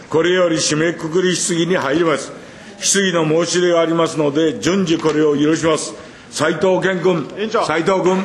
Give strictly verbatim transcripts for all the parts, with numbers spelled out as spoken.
これより締めくくり質疑に入ります。質疑の申し出がありますので、順次これを許します。斉藤健君。斉藤君。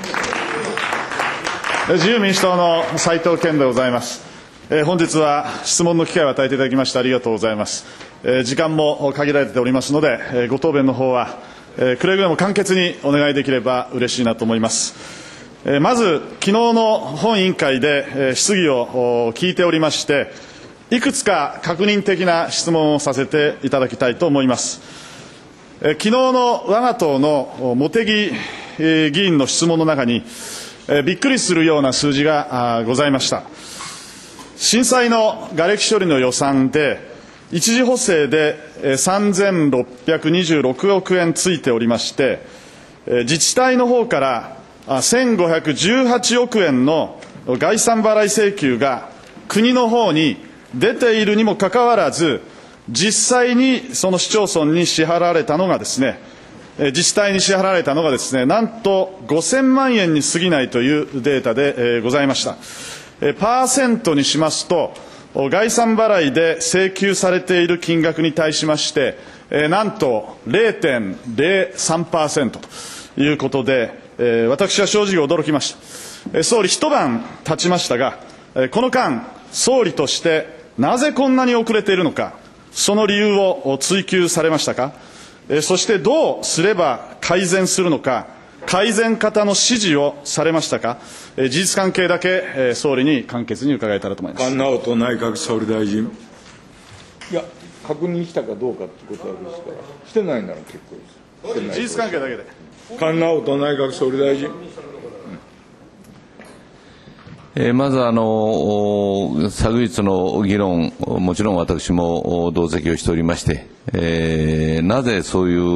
自由民主党の斉藤健でございます。えー、本日は質問の機会を与えていただきましてありがとうございます。えー、時間も限られておりますので、えー、ご答弁の方は、えー、くれぐれも簡潔にお願いできれば嬉しいなと思います。えー、まず、昨日の本委員会で、えー、質疑を聞いておりまして、いくつか確認的な質問をさせていただきたいと思います。えー、昨日の我が党の茂木、えー、議員の質問の中に、えー、びっくりするような数字がございました。震災の瓦礫処理の予算で、一次補正でさんぜんろっぴゃくにじゅうろくおくえんついておりまして、自治体の方からせんごひゃくじゅうはちおくえんの概算払い請求が国の方に出ているにもかかわらず、実際にその市町村に支払われたのがですね、自治体に支払われたのがですね、なんとごせんまんえんに過ぎないというデータでございました。パーセントにしますと、概算払いで請求されている金額に対しまして、なんと れいてんれいさんパーセント ということで、私は正直驚きました。総理、一晩経ちましたが、この間、総理としてなぜこんなに遅れているのか、その理由を追及されましたか。そしてどうすれば改善するのか、改善方の指示をされましたか。事実関係だけ総理に簡潔に伺えたらと思います。 菅直人内閣総理大臣。いや、確認したかどうかということはですから、してないなら結構です。 事実関係だけで。 菅直人内閣総理大臣。 えー、まずあの昨日の議論、もちろん私も同席をしておりまして、えー、なぜそういう、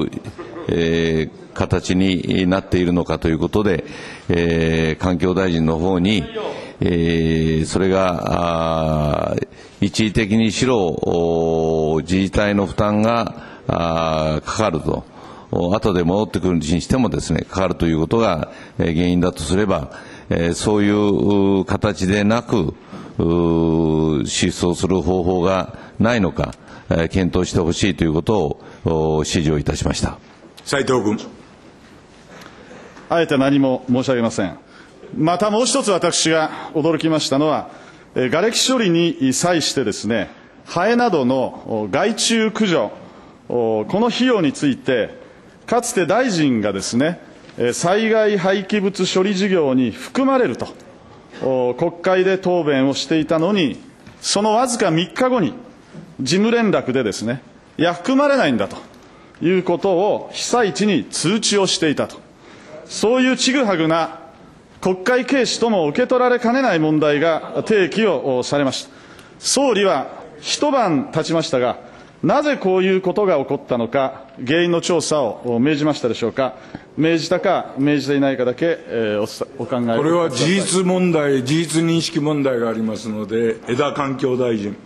えー、形になっているのかということで、えー、環境大臣の方に、えー、それが一時的にしろ自治体の負担がかかると、後で戻ってくるにしてもですね、かかるということが原因だとすれば、えー、そういう形でなく支出をする方法がないのか、えー、検討してほしいということを指示をいたしました。 斉藤君。 あえて何も申し上げません。またもう一つ私が驚きましたのは、瓦礫処理に際してですね、ハエなどの害虫駆除、この費用について、かつて大臣がですね、災害廃棄物処理事業に含まれると国会で答弁をしていたのに、そのわずかみっかごに事務連絡でですね、いや含まれないんだということを被災地に通知をしていたと、そういうちぐはぐな国会軽視とも受け取られかねない問題が提起をされました。総理は一晩経ちましたが、なぜこういうことが起こったのか、原因の調査を命じましたでしょうか。命じたか命じていないかだけ、えー、お, お考えこれは事実問題、事実認識問題がありますので、江田環境大臣。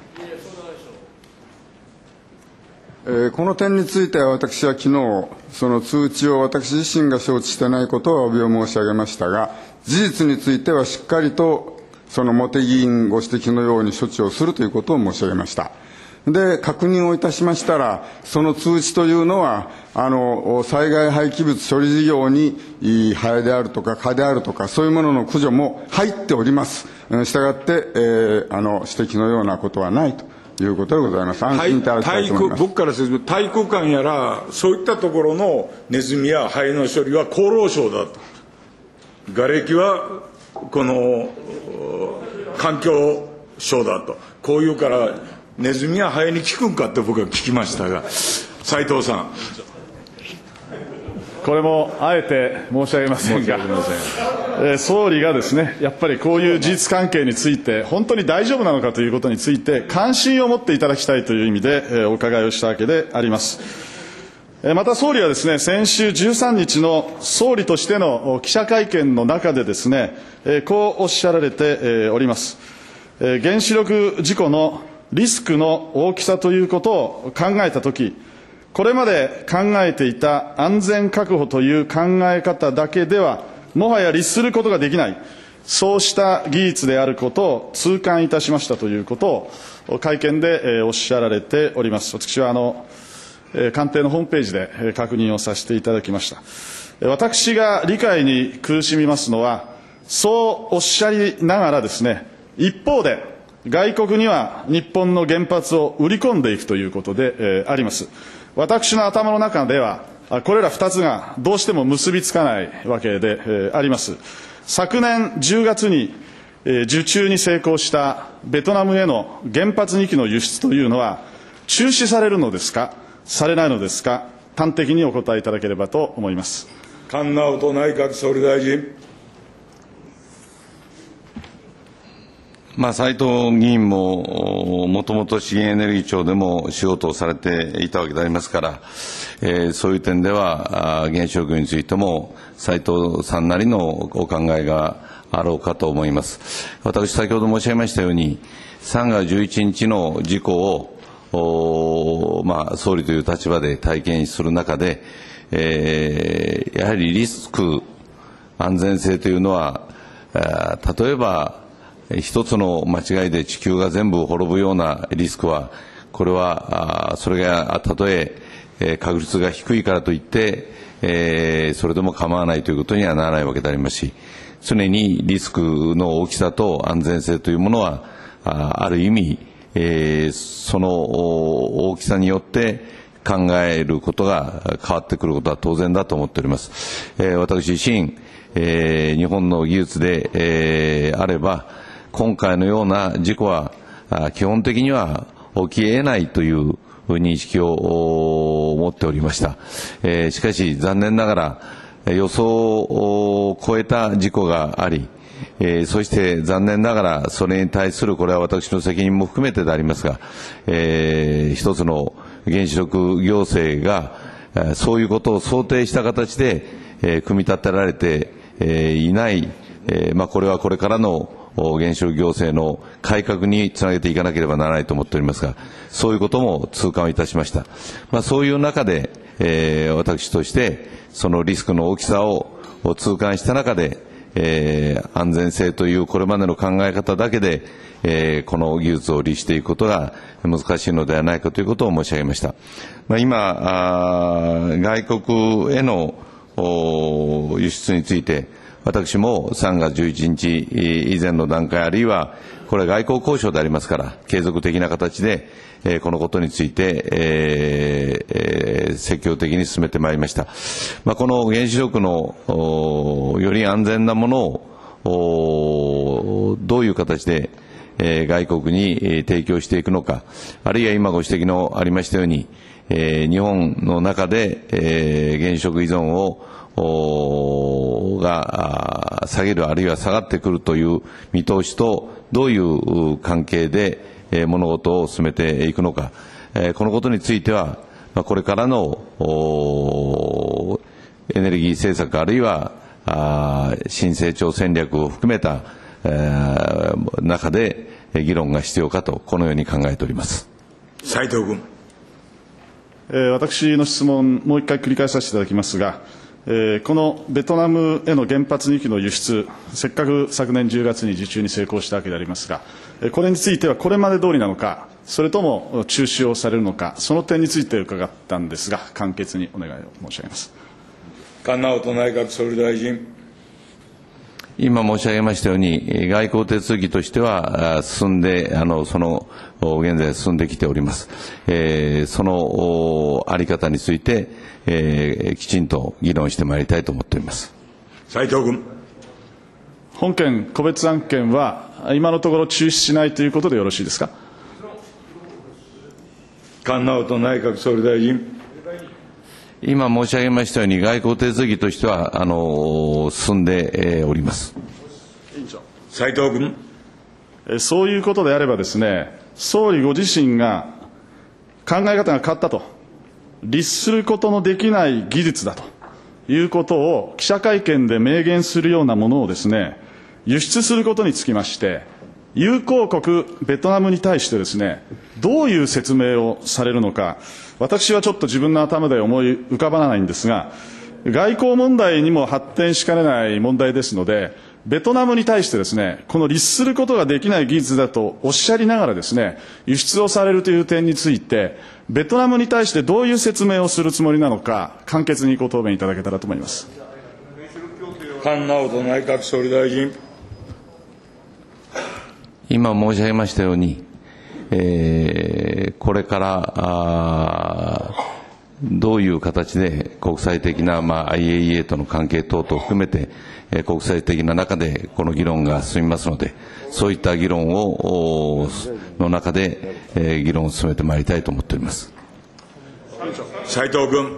えー、この点については私は昨日、その通知を私自身が承知していないことをお詫びを申し上げましたが、事実についてはしっかりとその茂木議員ご指摘のように処置をするということを申し上げました。で、確認をいたしましたら、その通知というのは、あの、災害廃棄物処理事業に、ハエであるとか蚊であるとか、そういうものの駆除も入っております。したがって、えー、あの、指摘のようなことはないということでございます。安心いただきたいと思います。 僕から説明、体育館やら、そういったところのネズミやハエの処理は厚労省だと。瓦礫は、この、環境省だと。こういうから、ネズミやハエに効くんかって僕は聞きましたが、斉藤さん。 これもあえて申し上げませんが、えー、総理がですね、やっぱりこういう事実関係について、本当に大丈夫なのかということについて、関心を持っていただきたいという意味で、えー、お伺いをしたわけであります。えー、また総理はですね、先週じゅうさんにちの総理としての記者会見の中でですね、えー、こうおっしゃられて、えー、おります。えー、原子力事故のリスクの大きさということを考えたとき、これまで考えていた安全確保という考え方だけでは、もはや律することができない、 そうした技術であることを痛感いたしましたということを会見でおっしゃられております。私はあの官邸のホームページで確認をさせていただきました。私が理解に苦しみますのは、そうおっしゃりながらですね、一方で外国には日本の原発を売り込んでいくということであります。私の頭の中ではこれらふたつがどうしても結びつかないわけであります。昨年じゅうがつに受注に成功したベトナムへの原発にきの輸出というのは中止されるのですか、されないのですか、端的にお答えいただければと思います。 菅直人内閣総理大臣。 まあ、斉藤議員ももともと資源エネルギー庁でも仕事をされていたわけでありますから、えー、そういう点では原子力についても斉藤さんなりのお考えがあろうかと思います。私、先ほど申し上げましたように、さんがつじゅういちにちの事故を、まあ、総理という立場で体験する中で、えー、やはりリスク、安全性というのは、例えば一つの間違いで地球が全部滅ぶようなリスクは、これはそれがたとえ確率が低いからといって、えー、それでも構わないということにはならないわけでありますし、常にリスクの大きさと安全性というものはある意味、えー、その大きさによって考えることが変わってくることは当然だと思っております。えー、私自身、えー、日本の技術で、えー、あれば今回のような事故は基本的には起き得ないという認識を持っておりました。えー、しかし残念ながら予想を超えた事故があり、えー、そして残念ながらそれに対する、これは私の責任も含めてでありますが、えー、一つの原子力行政がそういうことを想定した形で、えー、組み立てられて、えー、いない、えーまあ、これはこれからの原子力行政の改革につなげていかなければならないと思っておりますが、そういうことも痛感いたしました。まあ、そういう中で、えー、私としてそのリスクの大きさを痛感した中で、えー、安全性というこれまでの考え方だけで、えー、この技術を利していくことが難しいのではないかということを申し上げました。まあ、今、外国への輸出について、私もさんがつじゅういちにち以前の段階、あるいはこれは外交交渉でありますから、継続的な形で、えー、このことについて、えーえー、積極的に進めてまいりました。まあ、この原子力のより安全なものをどういう形で、えー、外国に提供していくのか、あるいは今ご指摘のありましたように、えー、日本の中で、えー、原子力依存をが下げる、あるいは下がってくるという見通しとどういう関係で物事を進めていくのか、このことについてはこれからのエネルギー政策、あるいは新成長戦略を含めた中で議論が必要かと、このように考えております。 斉藤君。 私の質問、もう一回繰り返させていただきますが、このベトナムへの原発にきの輸出、せっかく昨年じゅうがつに受注に成功したわけでありますが、これについてはこれまで通りなのか、それとも中止をされるのか、その点について伺ったんですが、簡潔にお願いを申し上げます。 菅直人内閣総理大臣。 今申し上げましたように、外交手続きとしては進んで、あのその現在進んできております。えー、そのあり方について、えー、きちんと議論してまいりたいと思っております。 斉藤君。 本件、個別案件は今のところ中止しないということでよろしいですか。 菅直人内閣総理大臣。 今申し上げましたように、外交手続きとしてはあの進んで、えー、おります。 委員長。 斉藤君。 そういうことであればですね、総理ご自身が考え方が変わったと、律することのできない技術だということを記者会見で明言するようなものをですね、輸出することにつきまして、友好国ベトナムに対してですね、どういう説明をされるのか、私はちょっと自分の頭で思い浮かばないんですが、外交問題にも発展しかねない問題ですので、 ベトナムに対してですね、この律することができない技術だとおっしゃりながらですね、輸出をされるという点について、ベトナムに対してどういう説明をするつもりなのか、簡潔にご答弁いただけたらと思います。 菅直人内閣総理大臣。 今申し上げましたように、えー、これからあどういう形で国際的な、まあ、アイエーイーエー との関係等々含めて、えー、国際的な中でこの議論が進みますので、そういった議論をの中で、えー、議論を進めてまいりたいと思っております。 斉藤君。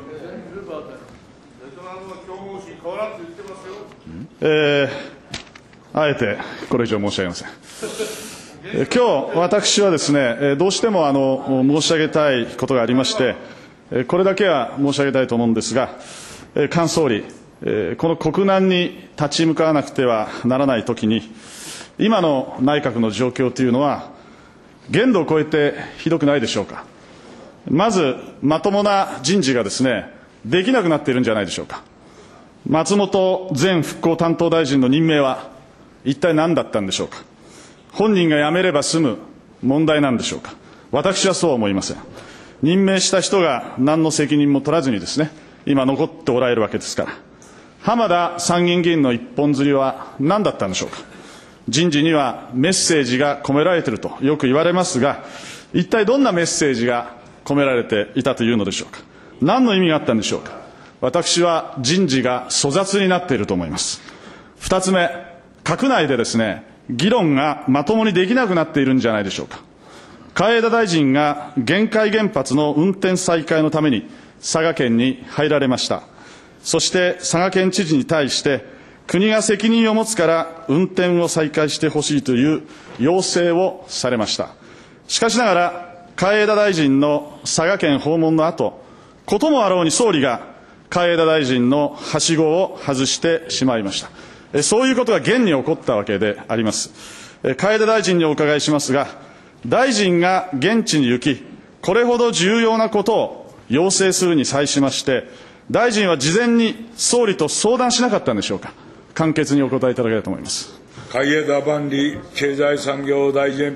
えー、あえてこれ以上申し上げません。今日私はですね、どうしてもあの申し上げたいことがありまして、これだけは申し上げたいと思うんですが、菅総理、この国難に立ち向かわなくてはならないときに、今の内閣の状況というのは、限度を超えてひどくないでしょうか。まず、まともな人事がですね、できなくなっているんじゃないでしょうか。松本前復興担当大臣の任命は、一体何だったんでしょうか。本人が辞めれば済む問題なんでしょうか。私はそうは思いません。任命した人が何の責任も取らずにですね、今残っておられるわけですから。浜田参議院議員の一本釣りは何だったんでしょうか。人事にはメッセージが込められているとよく言われますが、一体どんなメッセージが込められていたというのでしょうか。何の意味があったんでしょうか。私は人事が粗雑になっていると思います。二つ目、閣内でですね、議論がまともにできなくなっているんじゃないでしょうか。海江田大臣が玄海原発の運転再開のために佐賀県に入られました。そして佐賀県知事に対して国が責任を持つから運転を再開してほしいという要請をされました。しかしながら海江田大臣の佐賀県訪問の後、こともあろうに総理が海江田大臣のはしごを外してしまいました。そういうことが現に起こったわけであります。海江田大臣にお伺いしますが、大臣が現地に行き、これほど重要なことを要請するに際しまして、大臣は事前に総理と相談しなかったんでしょうか。簡潔にお答えいただければと思います。 海江田万里経済産業大臣。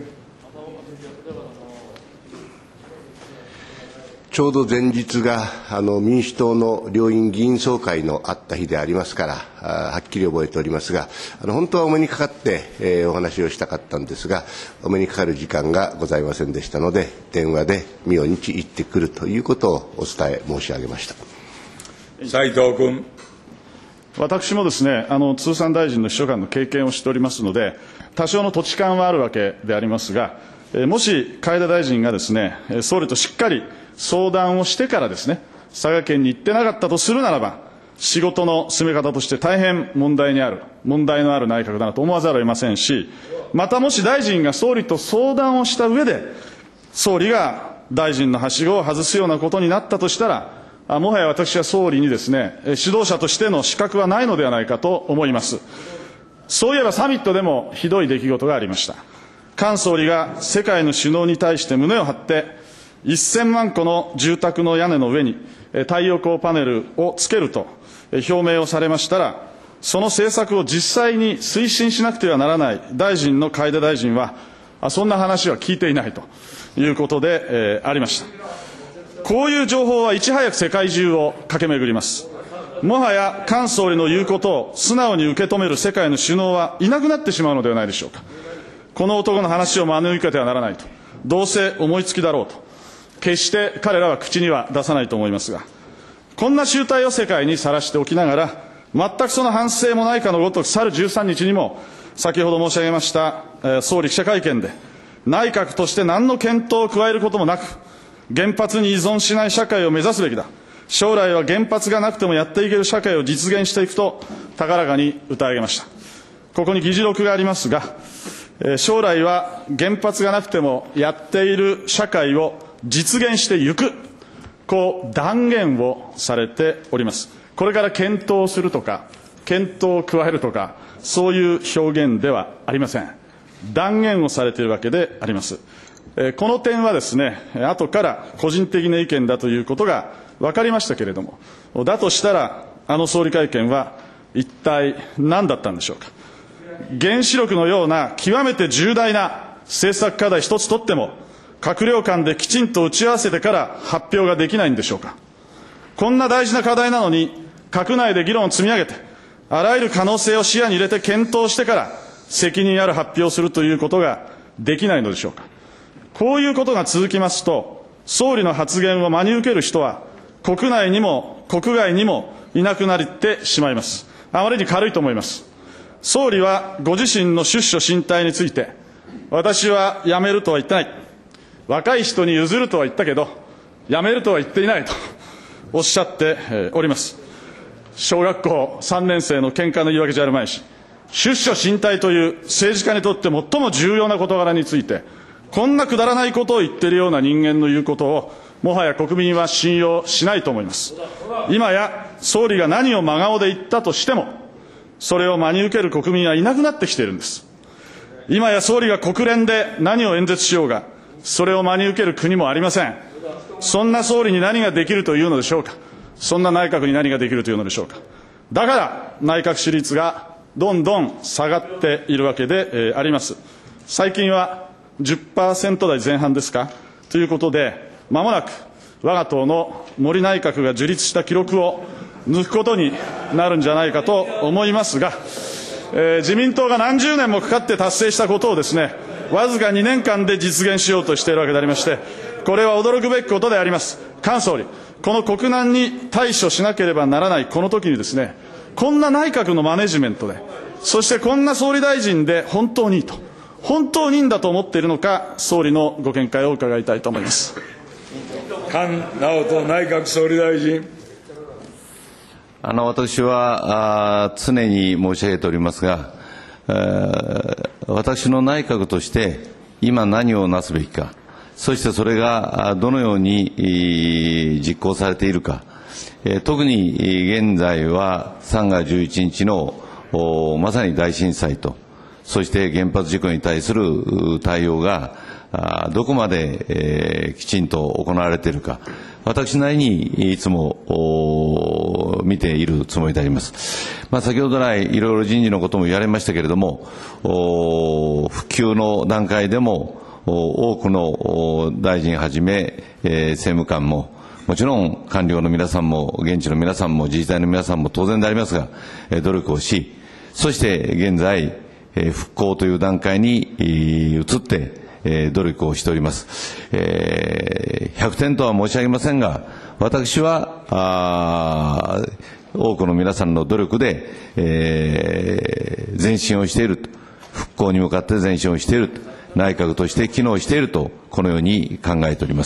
ちょうど前日があの民主党の両院議員総会のあった日でありますから、はっきり覚えておりますが、あの本当はお目にかかって、えー、お話をしたかったんですが、お目にかかる時間がございませんでしたので、電話で明日行ってくるということをお伝え申し上げました。 斉藤君。 私もですね、あの通産大臣の秘書官の経験をしておりますので、多少の土地勘はあるわけでありますが、えもし海江田大臣がですね、総理としっかり相談をしてからですね、佐賀県に行ってなかったとするならば、仕事の進め方として大変問題にある、問題のある内閣だなと思わざるを得ませんし、またもし大臣が総理と相談をした上で、総理が大臣のはしごを外すようなことになったとしたら、もはや私は総理にですね、指導者としての資格はないのではないかと思います。そういえばサミットでもひどい出来事がありました。菅総理が世界の首脳に対して胸を張って、せんまんこの住宅の屋根の上に太陽光パネルをつけると表明をされましたら、その政策を実際に推進しなくてはならない大臣の海江田大臣は、そんな話は聞いていないということで、えー、ありました。こういう情報はいち早く世界中を駆け巡ります。もはや菅総理の言うことを素直に受け止める世界の首脳はいなくなってしまうのではないでしょうか。この男の話を真に受けてはならないと、どうせ思いつきだろうと、決して彼らは口には出さないと思いますが、こんな集体を世界にさらしておきながら、全くその反省もないかのごとく、去るじゅうさんにちにも、先ほど申し上げました、えー、総理記者会見で、内閣として何の検討を加えることもなく、原発に依存しない社会を目指すべきだ。将来は原発がなくてもやっていける社会を実現していくと、高らかに歌い上げました。ここに議事録がありますが、えー、将来は原発がなくてもやっている社会を実現していく、こう断言をされております。これから検討するとか、検討を加えるとか、そういう表現ではありません。断言をされているわけであります。この点はですね、後から個人的な意見だということが分かりましたけれども、だとしたら、あの総理会見は一体何だったんでしょうか。 原子力のような極めて重大な政策課題一つとっても、閣僚間できちんと打ち合わせてから発表ができないんでしょうか。こんな大事な課題なのに、閣内で議論を積み上げて、あらゆる可能性を視野に入れて検討してから、責任ある発表をするということができないのでしょうか。こういうことが続きますと、総理の発言を真に受ける人は、国内にも国外にもいなくなってしまいます。あまりに軽いと思います。総理はご自身の出処進退について、私は辞めるとは言ってない。若い人に譲るとは言ったけど、辞めるとは言っていないとおっしゃっております。小学校さんねん生の喧嘩の言い訳じゃあるまいし、出処進退という政治家にとって最も重要な事柄について、こんなくだらないことを言っているような人間の言うことを、もはや国民は信用しないと思います。今や総理が何を真顔で言ったとしても、それを真に受ける国民はいなくなってきているんです。今や総理が国連で何を演説しようが、それを真に受ける国もありません。そんな総理に何ができるというのでしょうか。そんな内閣に何ができるというのでしょうか。だから内閣支持率がどんどん下がっているわけで、えー、あります。最近は じゅっパーセント 台前半ですかということで、まもなく我が党の森内閣が樹立した記録を抜くことになるんじゃないかと思いますが、えー、自民党が何十年もかかって達成したことをですね、わずかにねんかんで実現しようとしているわけでありまして、これは驚くべきことであります。菅総理、この国難に対処しなければならないこの時にですね、こんな内閣のマネジメントで、そしてこんな総理大臣で本当にいいと、本当にいいんだと思っているのか、総理のご見解を伺いたいと思います。 菅直人内閣総理大臣。 あの私はあ常に申し上げておりますが、私の内閣として今何をなすべきか、そしてそれがどのように実行されているか、特に現在はさんがつじゅういちにちのまさに大震災と、そして原発事故に対する対応がどこまで、えー、きちんと行われているか、私なりにいつも見ているつもりであります。まあ、先ほど来いろいろ人事のことも言われましたけれども、復旧の段階でも多くの大臣はじめ、えー、政務官ももちろん官僚の皆さんも現地の皆さんも自治体の皆さんも当然でありますが、努力をし、そして現在復興という段階に移って努力をしております。ひゃくてんとは申し上げませんが、私は多くの皆さんの努力で、えー、前進をしていると、復興に向かって前進をしていると、内閣として機能していると、このように考えております。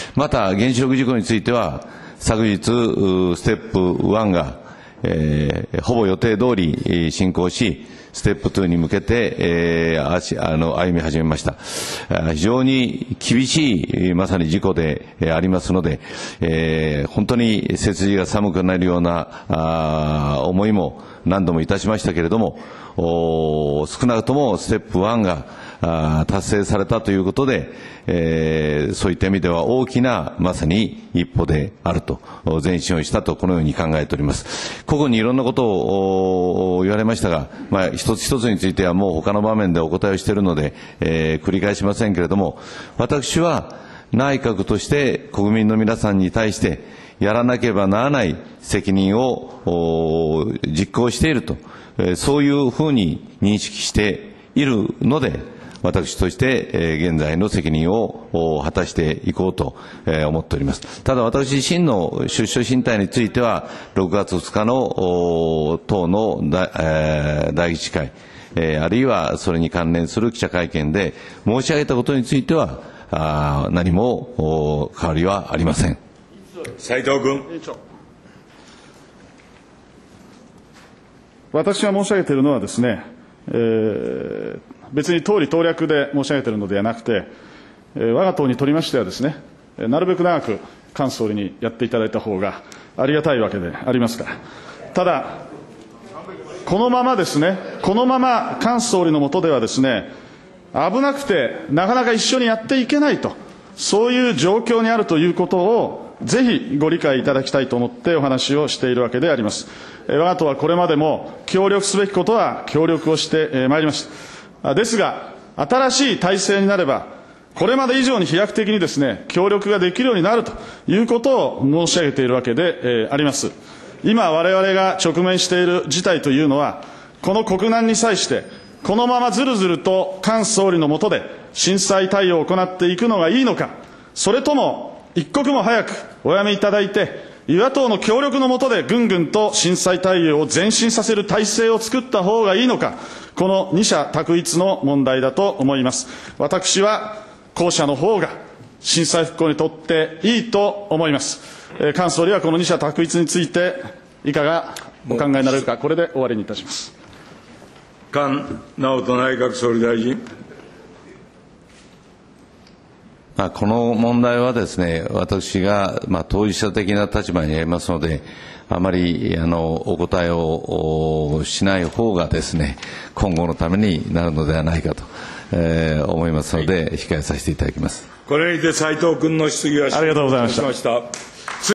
また原子力事故については、昨日ステップワンが、えー、ほぼ予定通り進行し、ステップツーに向けて、えー、あの歩み始めました。非常に厳しいまさに事故でありますので、えー、本当に背筋が寒くなるようなあ思いも何度もいたしましたけれども、少なくともステップワンが達成されたということで、えー、そういった意味では大きなまさに一歩であると、前進をしたと、このように考えております。個々にいろんなことを言われましたが、まあ、一つ一つについてはもう他の場面でお答えをしているので、えー、繰り返しませんけれども、私は内閣として国民の皆さんに対してやらなければならない責任を実行していると、そういうふうに認識しているので、私として現在の責任を果たしていこうと思っております。ただ私自身の出処進退については、ろくがつふつかの党の第一会、あるいはそれに関連する記者会見で申し上げたことについては、何も変わりはありません。 斉藤君。 私が申し上げているのはですね、えー、別に党利党略で申し上げているのではなくて、えー、我が党にとりましてはですね、なるべく長く菅総理にやっていただいた方がありがたいわけでありますから。ただ、このままですね、このまま菅総理の下ではですね、危なくてなかなか一緒にやっていけないと、そういう状況にあるということをぜひご理解いただきたいと思ってお話をしているわけであります。我が党はこれまでも協力すべきことは協力をしてまいりました。ですが、新しい体制になれば、これまで以上に飛躍的にですね、協力ができるようになるということを申し上げているわけであります。今我々が直面している事態というのは、この国難に際して、このままずるずると菅総理の下で震災対応を行っていくのがいいのか、それとも一刻も早くおやめいただいて、与野党の協力の下でぐんぐんと震災対応を前進させる体制を作った方がいいのか、この二者択一の問題だと思います。私は後者の方が震災復興にとっていいと思います。菅総理はこの二者択一についていかがお考えになれるか、これで終わりにいたします。 菅直人内閣総理大臣。 まあ、この問題はですね、私が、まあ、当事者的な立場にありますので、あまりあのお答えをしない方がですね、今後のためになるのではないかと、えー、思いますので、控えさせていただきます。 これにて斉藤君の質疑は終了しました。